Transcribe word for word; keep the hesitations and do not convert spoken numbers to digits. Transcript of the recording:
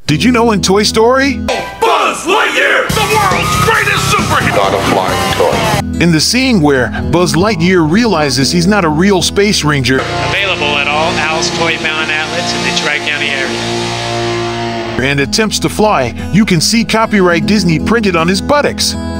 Did you know in Toy Story? Buzz Lightyear, the world's greatest superhero! Not a flying toy. In the scene where Buzz Lightyear realizes he's not a real space ranger Available at all Al's Toy Bound outlets in the Tri-County area. and attempts to fly, you can see copyright Disney printed on his buttocks.